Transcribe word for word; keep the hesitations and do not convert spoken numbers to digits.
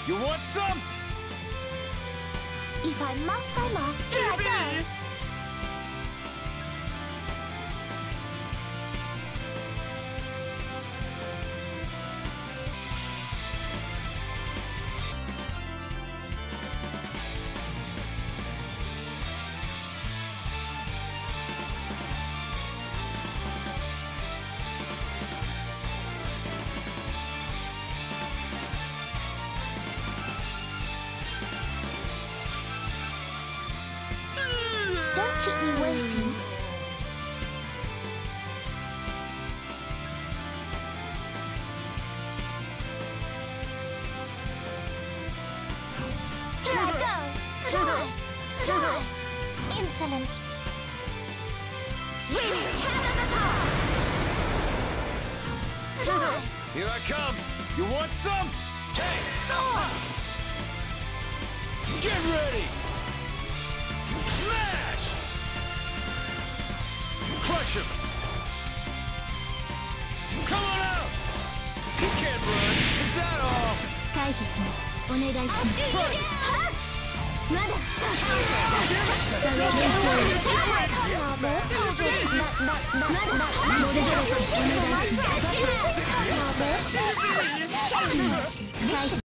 You want some? If I must, I must. Here I go. Don't keep me waiting. Here I go! Fly! Fly! Insolent! You tear them apart! Fly! Here I come. You want some? Hey! Oh. Get ready! Smash! Crush him! Come on out! You can't run. Is that all? 回避します。お願いします。まだ。まだ。